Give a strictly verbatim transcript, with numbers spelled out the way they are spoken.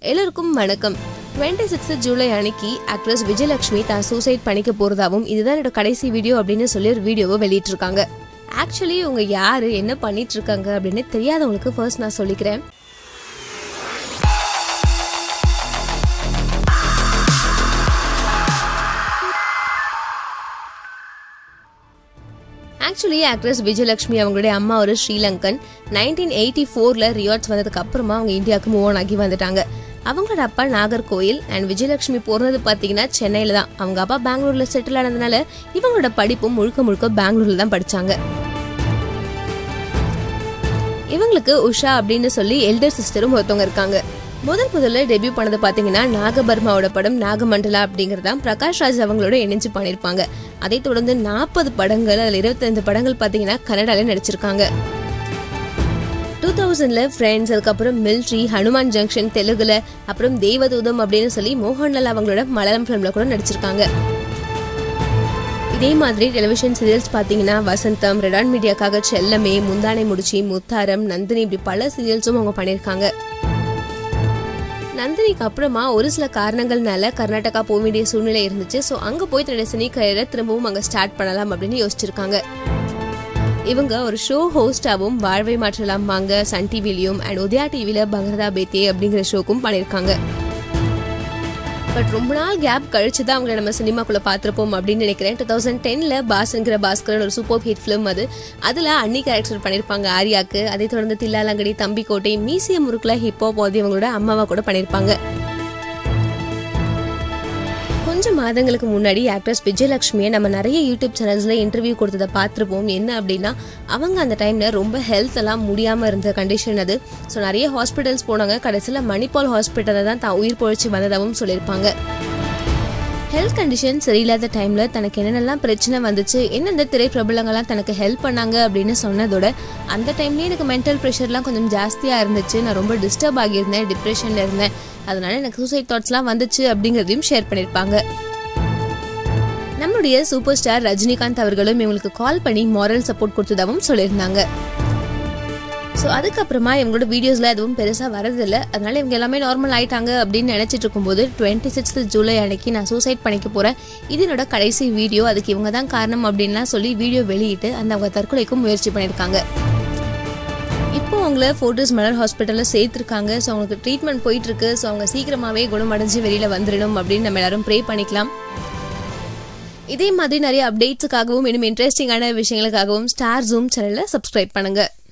எல்லோருக்கும் வணக்கம். twenty-sixth ஜூலை அன்னைக்கு ஆக்ட்ரஸ் விஜயலக்ஷ்மி தான் சூசைட் பண்ணிக்க போறதாவும் இதுதான் என்னோட கடைசி வீடியோ அப்படின்னு சொல்லி ஒரு வீடியோவை வெளியிட்டிருக்காங்க. ஆக்சுவலி இவங்க யாரு, என்ன பண்ணிட்டு இருக்காங்க அப்படின்னு தெரியாதவங்களுக்கு ஃபர்ஸ்ட் நான் சொல்லிக்கிறேன். ஆக்சுவலி ஆக்ட்ரஸ் விஜயலக்ஷ்மி அவங்களுடைய அம்மா ஒரு ஸ்ரீலங்கன். நைன்டீன் எயிட்டி ஃபோர்ல ரியாட்ஸ் வந்ததுக்கு அப்புறமா அவங்க இந்தியாவுக்கு மூவ் ஆன் ஆகி வந்துட்டாங்க. அவங்களோட அப்பா நாகர்கோயில் அண்ட் விஜயலக்ஷ்மி பிறந்தது பார்த்தீங்கன்னா சென்னையில தான். அவங்க அப்பா பெங்களூர்ல செட்டில் ஆனதுனால இவங்களோட படிப்பும் முழுக்க முழுக்க பெங்களூர்ல தான் படிச்சாங்க. இவங்களுக்கு உஷா அப்படின்னு சொல்லி எல்டர் சிஸ்டரும் ஒருத்தவங்க இருக்காங்க. முதல் முதல்ல டெபியூ பண்ணது பாத்தீங்கன்னா நாகபர்மாவோட படம் நாகமண்டலா அப்படிங்கறதான் பிரகாஷ் ராஜ் அவங்களோட இணைஞ்சு பண்ணிருப்பாங்க. அதை தொடர்ந்து நாற்பது படங்கள், அதுல இருபத்தி ஐந்து படங்கள் பாத்தீங்கன்னா கன்னடால நடிச்சிருக்காங்க. டூ தௌசண்ட்ல ஃப்ரெண்ட்ஸ், அதுக்கப்புறம் மிலிட்ரி, ஹனுமான் ஜங்ஷன் தெலுங்குல, அப்புறம் தேவதூதம் அப்படின்னு சொல்லி மோகன்லால் அவங்களோட மலையாளம் பிலிம்ல கூட நடிச்சிருக்காங்க. இதே மாதிரி டெலிவிஷன் சீரியல்ஸ் பாத்தீங்கன்னா வசந்தம், ரெடான் மீடியாக்காக செல்லமே, முந்தானை முடிச்சி, முத்தாரம், நந்தினி, இப்படி பல சீரியல்ஸும் அவங்க பண்ணிருக்காங்க. நந்தினிக்கு அப்புறமா ஒரு சில காரணங்கள்னால கர்நாடகா போக வேண்டிய சூழ்நிலை இருந்துச்சு. ஸோ அங்கே போய் தன்னுடைய சினி கரியரை திரும்பவும் அங்கே ஸ்டார்ட் பண்ணலாம் அப்படின்னு யோசிச்சிருக்காங்க. இவங்க ஒரு ஷோ ஹோஸ்டாவும் வாழ்வை மாற்றலாம் வாங்க சன் டிவிலையும் அண்ட் உதயா டிவில பங்கரதா பேத்தே அப்படிங்கிற ஷோக்கும் பண்ணியிருக்காங்க. பட் ரொம்ப நாள் கேப் கழிச்சு தான் அவங்களை நம்ம சினிமாக்குள்ள பார்த்துருப்போம் அப்படின்னு நினைக்கிறேன். டூ தௌசண்ட் டென்ல பாஸ்ங்கிற பாஸ்கரன் ஒரு சூப்பர் ஹிட் ஃபிலிம் அது. அதில் அன்னி கேரக்டர் பண்ணியிருப்பாங்க ஆரியாக்கு. அதை தொடர்ந்து தில்லாலங்கடி, தம்பிக்கோட்டை, மியூசியம் முறுக்குல ஹிப்ஹாப் போது இவங்களோட அம்மாவா கூட பண்ணியிருப்பாங்க. கொஞ்சம் மாதங்களுக்கு முன்னாடி ஆக்ட்ரஸ் விஜயலக்ஷ்மியை நம்ம நிறைய யூடியூப் சேனல்ஸ்ல இன்டர்வியூ கொடுத்ததை பார்த்துருப்போம். என்ன அப்படின்னா அவங்க அந்த டைம்ல ரொம்ப ஹெல்த் எல்லாம் முடியாம இருந்த கண்டிஷன் அது. ஸோ நிறைய ஹாஸ்பிட்டல்ஸ் போனாங்க. கடைசியில் மணிப்பால் ஹாஸ்பிட்டலில் தான் தான் உயிர் பொழிச்சு வந்ததாகவும் சொல்லியிருப்பாங்க. ஹெல்த் கண்டிஷன் சரியில்லாத டைம்ல தனக்கு என்னென்னலாம் பிரச்சனை வந்துச்சு, எந்தெந்த திரைப்பிரபலங்கள்லாம் தனக்கு ஹெல்ப் பண்ணாங்க அப்படின்னு சொன்னதோட அந்த டைம்லேயே எனக்கு மென்டல் ப்ரெஷர்லாம் கொஞ்சம் ஜாஸ்தியாக இருந்துச்சு. நான் ரொம்ப டிஸ்டர்ப் ஆகியிருந்தேன், டிப்ரெஷனில் இருந்தேன். அதனால எனக்கு சூசைட் தாட்ஸ்லாம் வந்துச்சு அப்படிங்கிறதையும் ஷேர் பண்ணியிருப்பாங்க. நம்மளுடைய சூப்பர் ஸ்டார் ரஜினிகாந்த் அவர்களும் இவங்களுக்கு கால் பண்ணி மாரல் சப்போர்ட் கொடுத்ததாகவும் சொல்லியிருந்தாங்க. ஸோ அதுக்கப்புறமா இவங்களோட வீடியோஸ்ல எதுவும் பெருசாக வரதில்லை. அதனால இவங்க எல்லாமே நார்மல் ஆயிட்டாங்க அப்படின்னு நினைச்சிட்டு இருக்கும்போது டுவெண்ட்டி சிக்ஸ்த் ஜூலை அன்னைக்கு நான் சூசைட் பண்ணிக்க போறேன், இது என்னோட கடைசி வீடியோ, அதுக்கு இவங்க தான் காரணம் அப்படின்லாம் சொல்லி வீடியோ வெளியிட்டு அந்த அவங்க தற்கொலைக்கும் முயற்சி பண்ணியிருக்காங்க. இப்போ அவங்கள ஃபோர்ட்டிஸ் மலர் ஹாஸ்பிட்டலில் சேர்த்துருக்காங்க. ஸோ அவங்களுக்கு ட்ரீட்மெண்ட் போயிட்டு இருக்கு. ஸோ அவங்க சீக்கிரமாகவே குணமடைஞ்சு வெளியில வந்துடணும் அப்படின்னு நம்ம எல்லாரும் ப்ரே பண்ணிக்கலாம். இதே மாதிரி நிறைய அப்டேட்ஸுக்காகவும் இன்னும் இன்ட்ரெஸ்டிங்கான விஷயங்களுக்காகவும் ஸ்டார் ஜூம் சேனலை சப்ஸ்கிரைப் பண்ணுங்க.